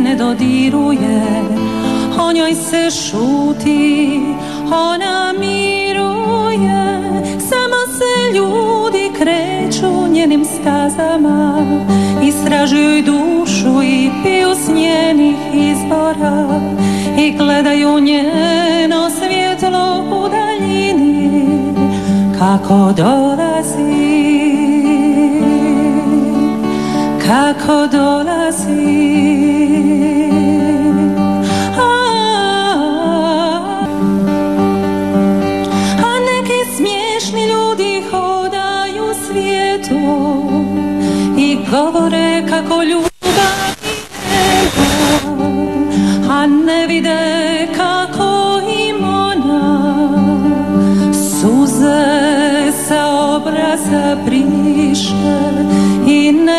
ne dodiruje, o njoj se šuti, ona miruje. Samo se ljudi kreću njenim stazama, istražuju dušu i piju s njenih izvora i gledaju njeno svjetlo u daljini kako dolazi, kako dolazi. A neki smiješni ljudi hodaju svijetom i govore kako ljubav nema, a ne vide kako im ona suze sa obraza briše i ne